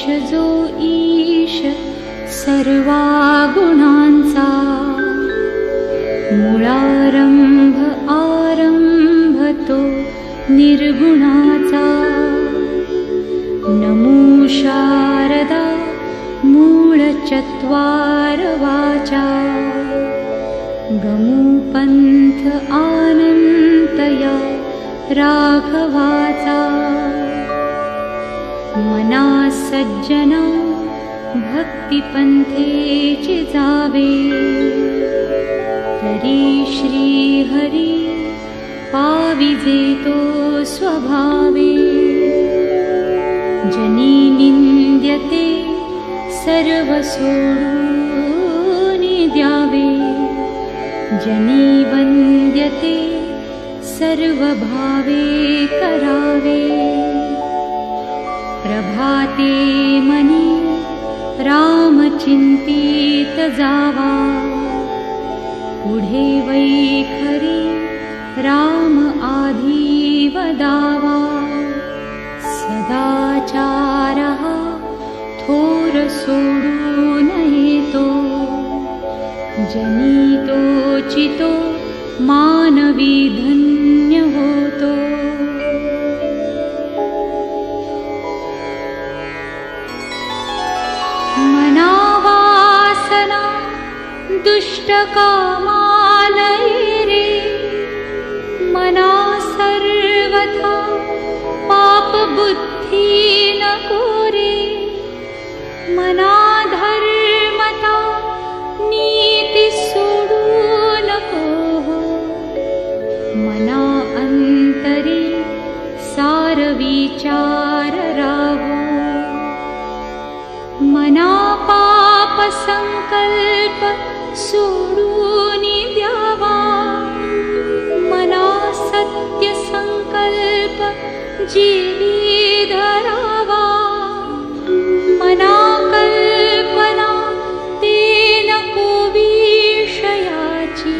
जो ईश सर्वा गुणांचा, मूळारंभ आरंभ तो निर्गुणाचा। नमो शारदा मूळ चत्वार वाचा, गमू पंथ आनंतया राघवाचा। मना सज्जना भक्ति पंथेचे जावे, तरी श्री हरी पाविजे तो स्वभावे। जनी निंद्यते सर्व सोडून द्यावे, जनी वंद्यते सर्व भावे करावे। प्रभाते मनी राम चिंतित जावा, पुढे वैखरी राम आधी वदावा। सदाचारः थोर सोडून येतो, जनितो चितो मानवी धन्य होतो। मनावासना दुष्ट कामालये रे, मना सर्वथा पाप बुद्धि नको रे। मना धर्मता नीति सोडू नको हो, मना अंतरी सार विचार राहो। मना पाप संकल्प सोडून द्यावा, मना सत्य संकल्प जीवी धरावा। मना कल्पना ते नको विषयाची,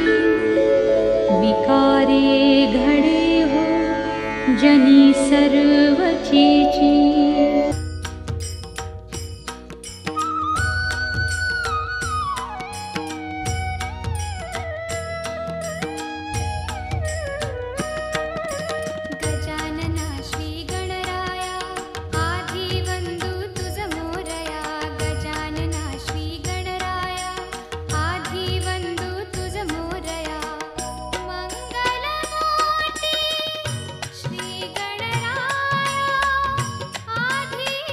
विकारे घडे हो जनी सर्वचीची। श्री गणराया आधी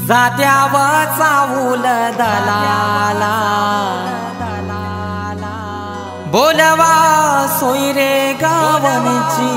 जात्याव चावूल दलाला बोलवा सोयरे गावनची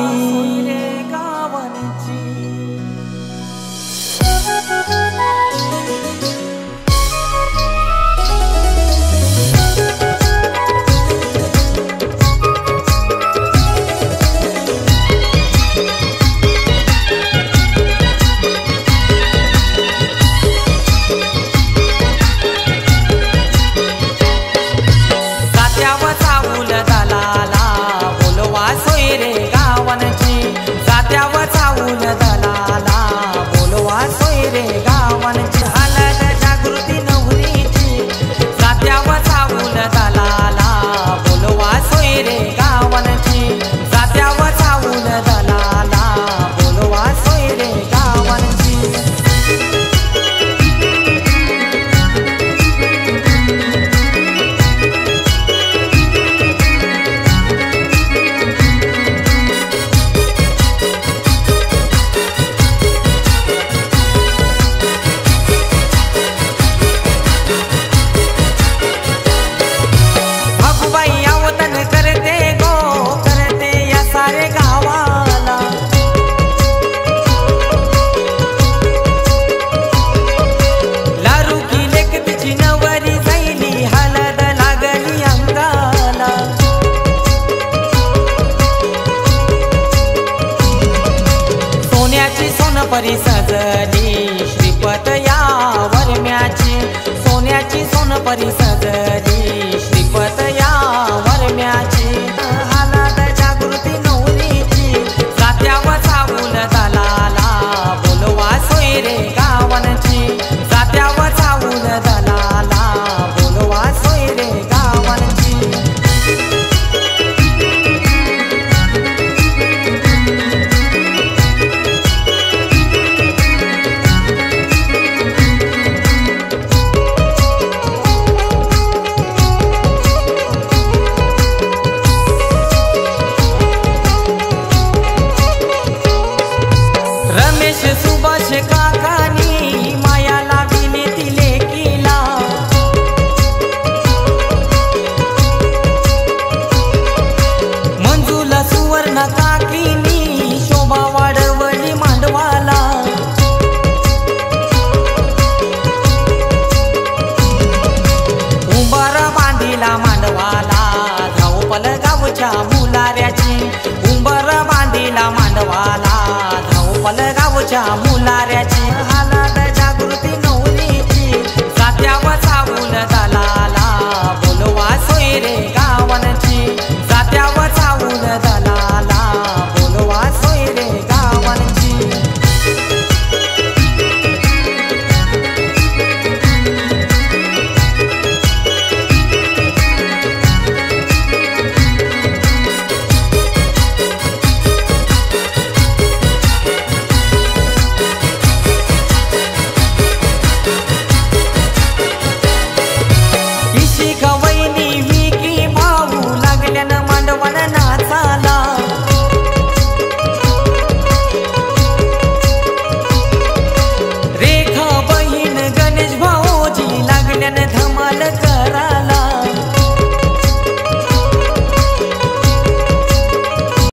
परी सजली श्रीपत या वरम्याची सोन्याची सोनपरी सजली श्रीपत या वरम्याची हालात जागृती नवरीची जात्याव चावूल दलाला बोलवा सोयरे गावनची जात्याव चावूल दलाला बोलवा सोयरे गावनची सुभाष काकानी माया लाविले तिले केला मंजूला सुवर्ण काकीनी शोभा वाढवली मांडवाला उंबारा बांधिला मांडवाला धावपल गावच्या मुलाऱ्याची उंबारा बांधिला मांडवाला धावपल गावच्या मुलाऱ्याची